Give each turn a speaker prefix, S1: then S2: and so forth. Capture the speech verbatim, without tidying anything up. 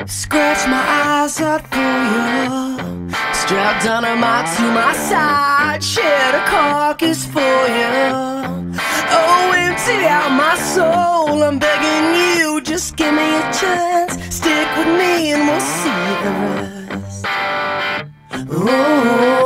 S1: Scratch my eyes out for you. Strap dynamite to my side. Shed a carcass for you. Oh, empty out my soul. I'm begging you, just give me a chance. Stick with me and we'll see the rest. Oh.